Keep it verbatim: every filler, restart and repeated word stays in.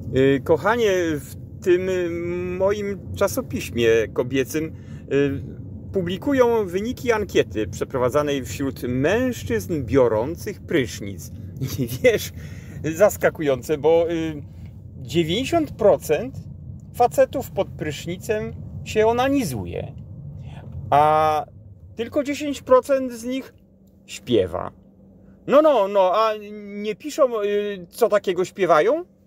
Y, Kochanie, w tym y, moim czasopiśmie kobiecym y, publikują wyniki ankiety przeprowadzanej wśród mężczyzn biorących prysznic. I wiesz, zaskakujące, bo y, dziewięćdziesiąt procent facetów pod prysznicem się onanizuje, a tylko dziesięć procent z nich śpiewa. No, no, no, a nie piszą, y, co takiego śpiewają?